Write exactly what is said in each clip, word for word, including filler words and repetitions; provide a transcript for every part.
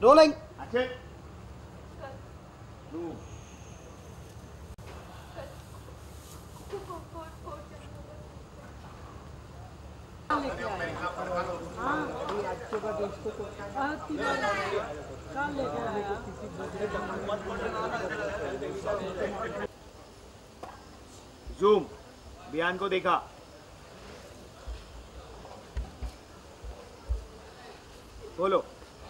Rolling. Zoom, बियान को देखा। बोलो।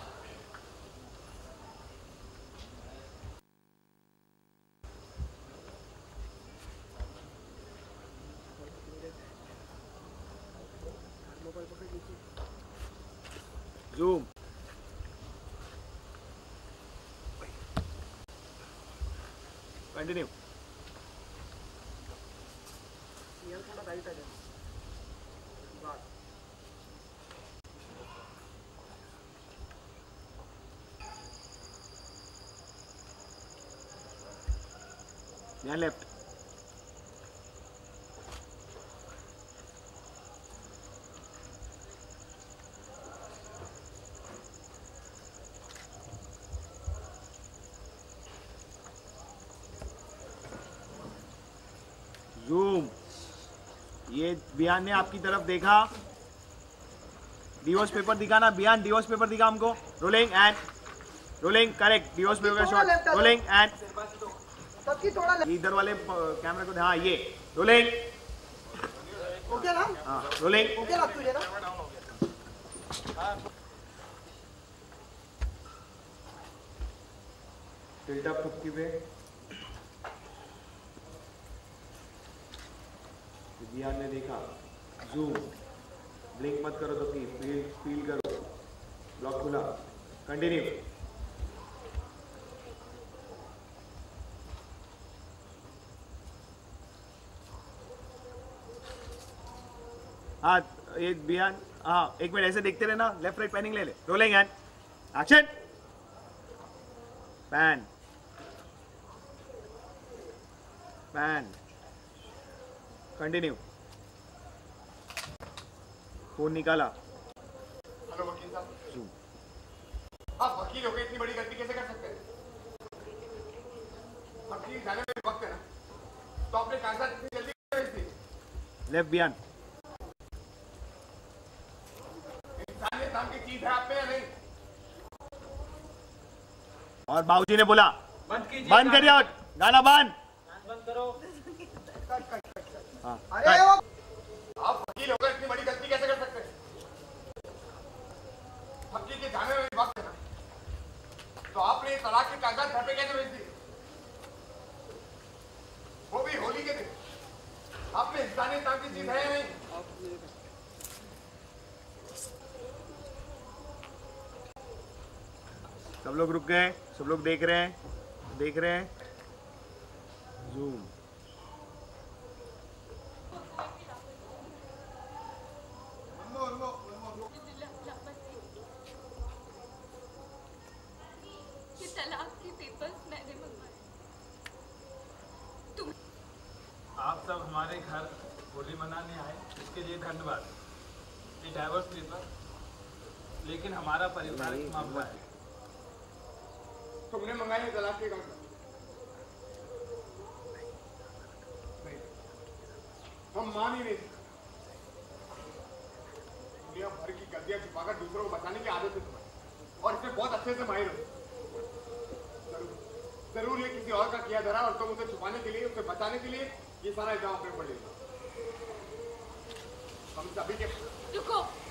Zoom, continue. ध्यान लेफ्ट। जूम, ये बियान ने आपकी तरफ देखा। डिवोर्स पेपर दिखाना बियान, डिवोर्स पेपर दिखा हमको। Rolling and rolling, correct. Divorce paper का शॉट। रोलिंग एंड इधर वाले कैमरा को। हाँ ये रोलिंग। ओके ना? हाँ रोलिंग। ओके ना तुझे ना? टिल्ट अप थुक्की पे। बियान ने देखा। जूम, ब्लिंक मत करो तो फील फील फील करो। ब्लॉक खुला। कंटिन्यू। हाँ ये बियान। हाँ एक मिनट ऐसे देखते रहना। लेफ्ट राइट पैनिंग ले ले। Rolling and action. Pan pan continue. Phone निकाला। हेलो वकील साहब। आप वकील होकर इतनी बड़ी गलती कैसे कर सकते हैं? वकील जाने में वक्त है ना, तो आपने कागजात इतनी जल्दी भेज दी। लेफ्ट बियान। इंसानियत नाम की चीज है आप में या नहीं? और बाबूजी ने बोला बंद कीजिए, बंद करिए गाना बंद बंद करो। हाँ अरे वो आप वकील होकर इतनी बड़ी गलती कैसे कर सकते हैं? वकील के जाने में वक्त है ना, तो आपने तलाक के कागजात घर पे कैसे भेज दिए? वो भी होली के दिन। आप में इंसानियत नाम की चीज है या नहीं? सब लोग रुक गए। सब लोग देख रहे हैं देख रहे हैं। जूम, आप सब हमारे घर होली मनाने आए, इसके लिए धन्यवाद। ये डाइवोर्स पेपर लेकिन हमारा पारिवारिक मामला है। तुमने मंगाए तलाक के कागजात? नहीं, हम मान ही नहीं सकते। दुनिया भर की गलतियां छुपाकर दूसरों को बचाने की आदत है तुम्हारी, और इसमें बहुत अच्छे से माहिर हो। जरूर जरूर ये किसी और का किया धरा, और तुम उसे छुपाने के लिए, उसे बचाने के लिए ये सारा इल्जाम अपने ऊपर ले लो। हम सभी के रुको।